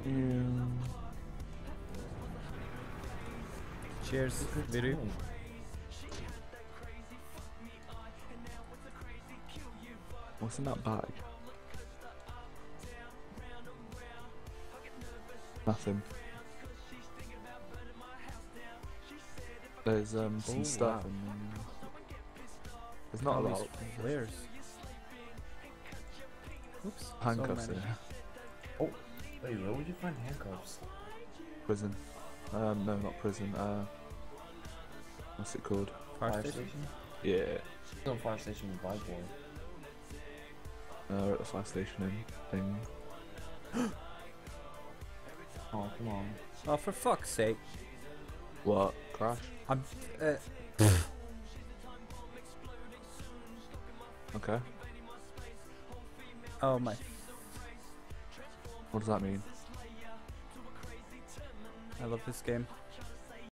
Ew. Cheers, Viru. What's in that bag? Nothing. There's some Oh, stuff wow. in there's not a All lot. these flares. Oops. Handcuffs so many. here. Oh, wait, where would you find handcuffs? Prison. No, not prison. What's it called? Fire station. Yeah. There's no fire station in Viborg. We're at the fire station thing. Oh, come on. Oh, for fuck's sake! What? Crash? I'm. Okay. Oh my. What does that mean? I love this game.